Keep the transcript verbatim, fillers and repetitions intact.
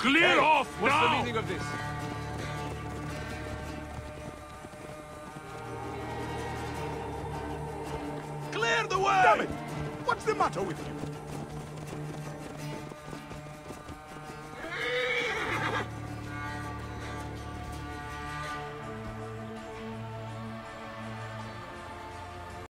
Clear Hey, off what's now! the meaning of this? Clear the way! Damn it! What's the matter with you?